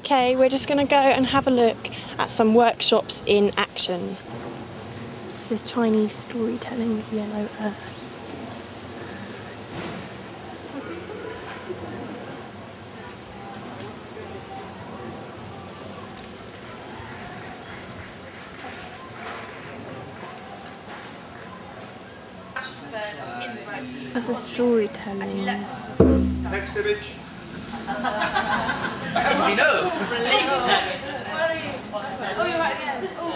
Okay, we're just going to go and have a look at some workshops in action. This is Chinese storytelling with yellow earth. This is the storytelling. Next image. How do we know? Oh, you're right again. Oh,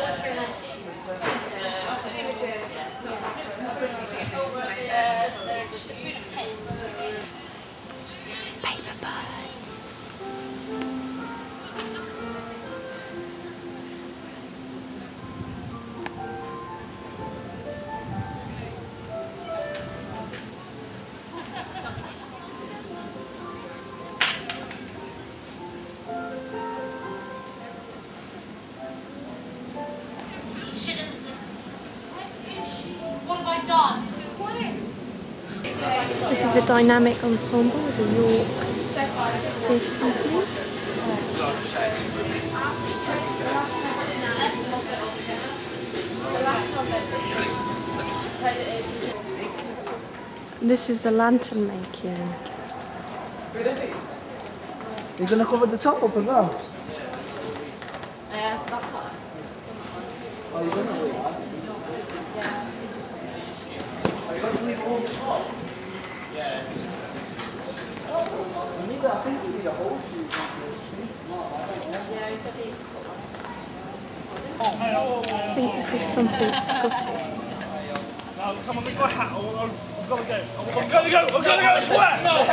This is Paper Bird. what have I done? This is the Dynamic Ensemble of the York Theatre Company. This is the lantern making. You're going to cover the top up as well? Yeah, that's fine. Oh, you're going to leave that? Are you going to leave all the top? Yeah. I think you need a whole shoe. I think this is something Scottish. Come on, make my hat. I've got to go. I've got to go. I've got to go. Sweat.